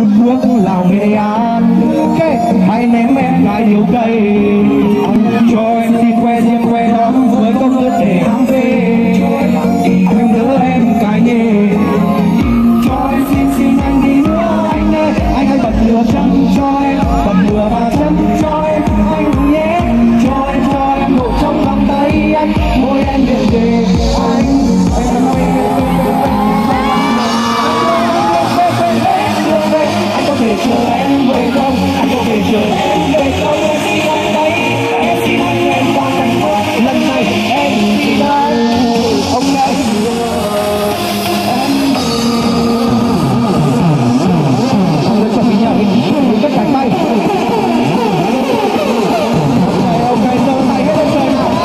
bước Lào Nghệ An, hãy ném em lại nhiều cây, cho em xin que riêng que đón với công ước để ham về, anh đỡ em cái nhề, cho em xin anh đi nữa anh ơi, anh hãy bật lửa chân cho em, bật lửa và chân cho em anh nhé, cho em ngủ trong vòng tay anh, môi em điện về anh có thể chờ em về không, anh có thể chờ em về không, em xin anh đấy, em xin anh em qua cạnh tôi, lần này em xin anh, ông đây em đã chuẩn bị nhà mình tất cả tay, ok giơ tay hết lên trời nào.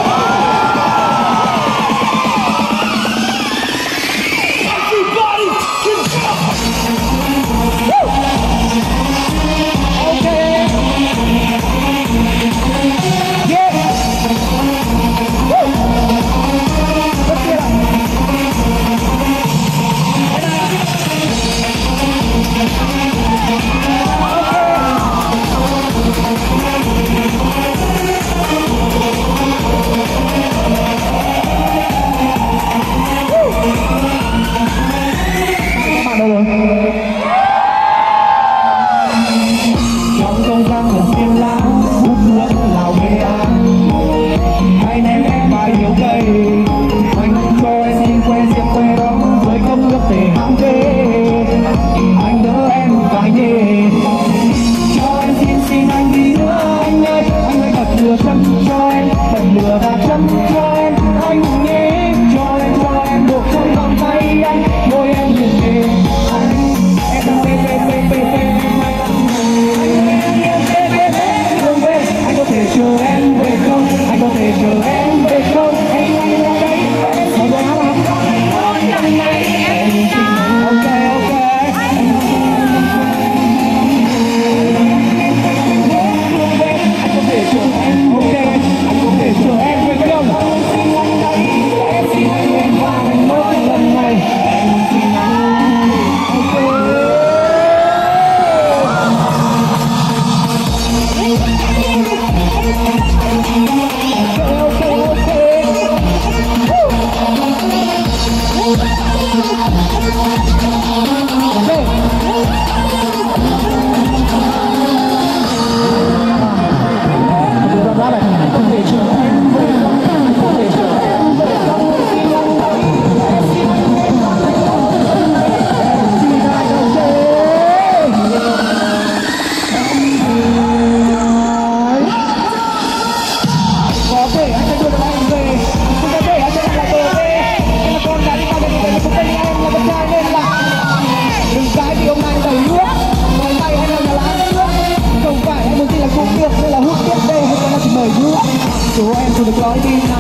Trong không gian thật yên lãng, hút nước Lào Nghệ An, hãy ném em vài nhiều cây, anh cho em xin que riêng que đón với công ước để ham về, anh đỡ em vài nhề, cho em xin anh đi nữa anh ơi, anh hãy bật lửa chân cho em, bật lửa và chân cho em anh nhé, cho em buộc trong vòng tay anh, môi em nhìn về anh, em đang bê anh có thể chờ em về không, anh có thể chờ em về không, anh là đây, mọi người hát không? Lần này em xin anh, ok. Anh có thể chờ em, ok, anh có thể chờ em về không? Em xin anh em qua anh mỗi lần này, em xin anh, ok. Số em từ được nói đi nào.